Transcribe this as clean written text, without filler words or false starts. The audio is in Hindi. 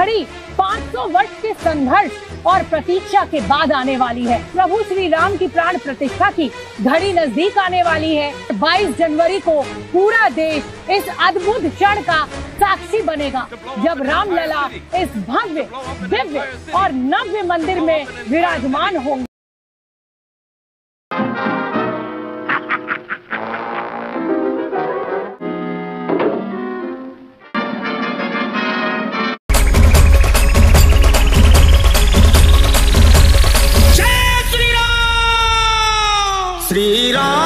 घड़ी 500 वर्ष के संघर्ष और प्रतीक्षा के बाद आने वाली है। प्रभु श्री राम की प्राण प्रतिष्ठा की घड़ी नजदीक आने वाली है। 22 जनवरी को पूरा देश इस अद्भुत क्षण का साक्षी बनेगा, जब रामलला इस भव्य, दिव्य और नव्य मंदिर में विराजमान होंगे। श्री राम।